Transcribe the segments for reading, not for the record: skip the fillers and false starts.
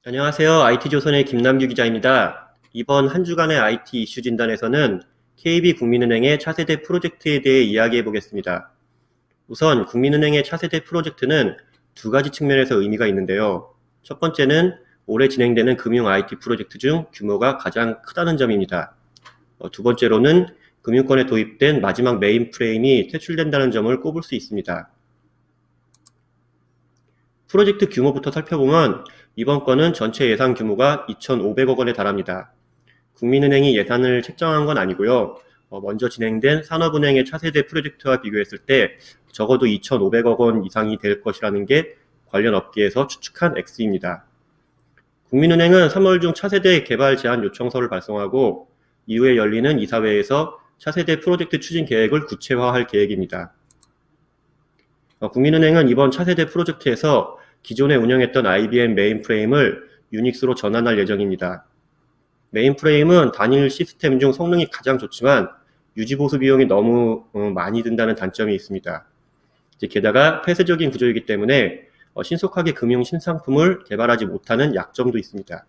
안녕하세요. IT조선의 김남규 기자입니다. 이번 한 주간의 IT 이슈 진단에서는 KB국민은행의 차세대 프로젝트에 대해 이야기해 보겠습니다. 우선 국민은행의 차세대 프로젝트는 두 가지 측면에서 의미가 있는데요. 첫 번째는 올해 진행되는 금융 IT 프로젝트 중 규모가 가장 크다는 점입니다. 두 번째로는 금융권에 도입된 마지막 메인프레임이 퇴출된다는 점을 꼽을 수 있습니다. 프로젝트 규모부터 살펴보면 이번 건은 전체 예산 규모가 2,500억 원에 달합니다. 국민은행이 예산을 책정한 건 아니고요. 먼저 진행된 산업은행의 차세대 프로젝트와 비교했을 때 적어도 2,500억 원 이상이 될 것이라는 게 관련 업계에서 추측한 액수입니다. 국민은행은 3월 중 차세대 개발 제안 요청서를 발송하고 이후에 열리는 이사회에서 차세대 프로젝트 추진 계획을 구체화할 계획입니다. 국민은행은 이번 차세대 프로젝트에서 기존에 운영했던 IBM 메인프레임을 유닉스로 전환할 예정입니다. 메인프레임은 단일 시스템 중 성능이 가장 좋지만 유지보수 비용이 너무 많이 든다는 단점이 있습니다. 게다가 폐쇄적인 구조이기 때문에 신속하게 금융 신상품을 개발하지 못하는 약점도 있습니다.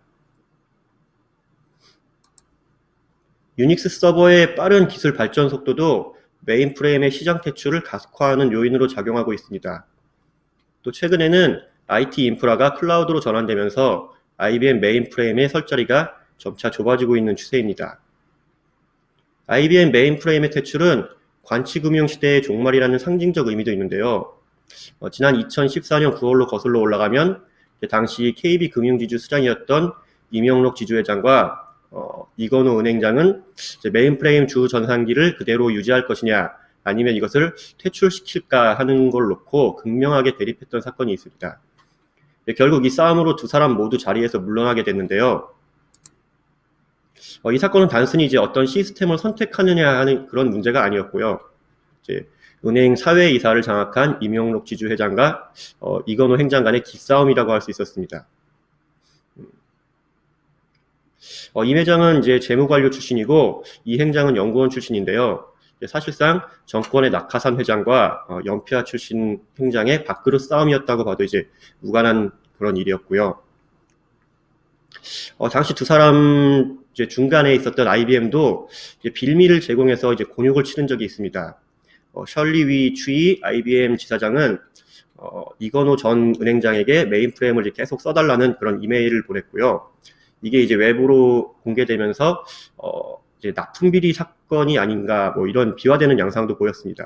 유닉스 서버의 빠른 기술 발전 속도도 메인프레임의 시장 퇴출을 가속화하는 요인으로 작용하고 있습니다. 또 최근에는 IT 인프라가 클라우드로 전환되면서 IBM 메인프레임의 설 자리가 점차 좁아지고 있는 추세입니다. IBM 메인프레임의 퇴출은 관치금융 시대의 종말이라는 상징적 의미도 있는데요. 지난 2014년 9월로 거슬러 올라가면 당시 KB금융지주 수장이었던 임영록 지주회장과 이건우 은행장은 메인프레임 주 전산기를 그대로 유지할 것이냐 아니면 이것을 퇴출시킬까 하는 걸 놓고 극명하게 대립했던 사건이 있습니다. 결국 이 싸움으로 두 사람 모두 자리에서 물러나게 됐는데요. 이 사건은 단순히 어떤 시스템을 선택하느냐 하는 그런 문제가 아니었고요. 은행 사회이사를 장악한 임영록 지주회장과 이건호 행장 간의 기싸움이라고 할 수 있었습니다. 임 회장은 재무관료 출신이고 이 행장은 연구원 출신인데요. 사실상 정권의 낙하산 회장과 연피아 출신 행장의 밥그릇 싸움이었다고 봐도 무관한 그런 일이었고요. 당시 두 사람 중간에 있었던 IBM도 빌미를 제공해서 곤욕을 치른 적이 있습니다. 셜리 위 추이 IBM 지사장은 이건호 전 은행장에게 메인프레임을 계속 써달라는 그런 이메일을 보냈고요. 이게 외부로 공개되면서 납품 비리 사건이 아닌가 이런 비화되는 양상도 보였습니다.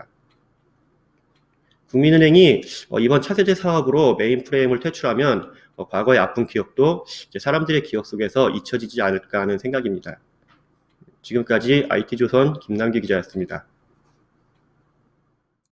국민은행이 이번 차세대 사업으로 메인프레임을 퇴출하면 과거의 아픈 기억도 사람들의 기억 속에서 잊혀지지 않을까 하는 생각입니다. 지금까지 IT조선 김남기 기자였습니다.